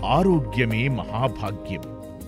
ఆరోగ్యమే మహాభాగ్యం.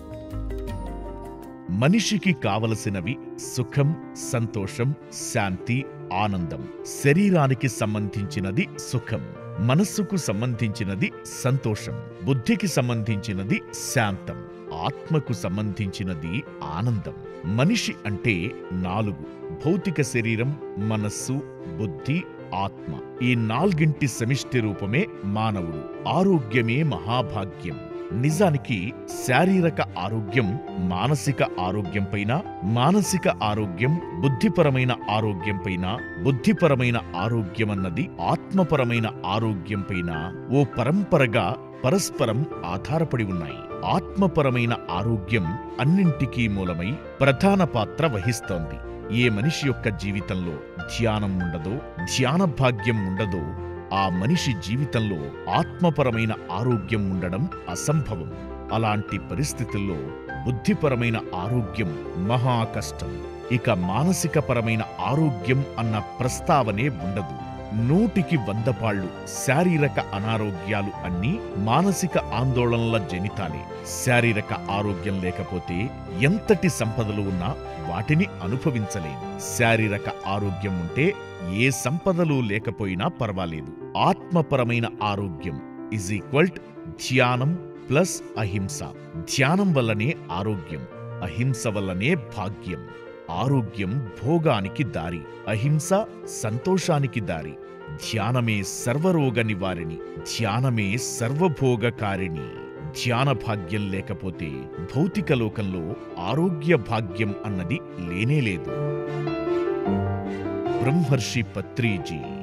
మనిషికి కావలసినవి సుఖం, సంతోషం, శాంతి, ఆనందం. శరీరానికి సంబంధించినది సుఖం, మనస్సుకు సంబంధించినది సంతోషం, బుద్ధికి సంబంధించినది శాంతం, ఆత్మకు సంబంధించినది ఆనందం. మనిషి అంటే 4: భౌతిక శరీరం, మనస్సు, బుద్ధి, ఆత్మ. ఈ 4ంటి సమిష్టి రూపమే మానవుడు. ఆరోగ్యమే మహాభాగ్యం. నిజానికి శారీరక ఆరోగ్యం మానసిక ఆరోగ్యంపైన, మానసిక ఆరోగ్యం బుద్ధిపరమైన ఆరోగ్యంపైన, బుద్ధిపరమైన ఆరోగ్యమన్నది ఆత్మపరమైన ఆరోగ్యంపైన ఓ పరంపరగా పరస్పరం ఆధారపడి ఉన్నాయి. ఆత్మపరమైన ఆరోగ్యం అన్నింటికీ మూలమై ప్రధాన పాత్ర వహిస్తోంది. ఏ మనిషి యొక్క జీవితంలో ధ్యానం ఉండదో, ధ్యాన భాగ్యం ఉండదో, ఆ మనిషి జీవితంలో ఆత్మపరమైన ఆరోగ్యం ఉండడం అసంభవం. అలాంటి పరిస్థితుల్లో బుద్ధిపరమైన ఆరోగ్యం మహా కష్టం. ఇక మానసికపరమైన ఆరోగ్యం అన్న ప్రస్తావనే ఉండదు. 100కి 100 పాళ్ళు శారీరక అనారోగ్యాలు అన్నీ మానసిక ఆందోళనల జనితాలే. శారీరక ఆరోగ్యం లేకపోతే ఎంతటి సంపదలు ఉన్నా వాటిని అనుభవించలేం. శారీరక ఆరోగ్యం ఉంటే ఏ సంపదలు లేకపోయినా పర్వాలేదు. ఆత్మపరమైన ఆరోగ్యం = ధ్యానం ప్లస్ అహింస. ధ్యానం వల్లనే ఆరోగ్యం, అహింస వల్లనే భాగ్యం. ఆరోగ్యం భోగానికి దారి, అహింస సంతోషానికి దారి. ధ్యానమే సర్వరోగ నివారిణి, ధ్యానమే సర్వభోగకారిణి. ధ్యాన భాగ్యం లేకపోతే భౌతిక లోకంలో ఆరోగ్య భాగ్యం అన్నది లేనేలేదు. బ్రహ్మర్షి పత్రిజీ.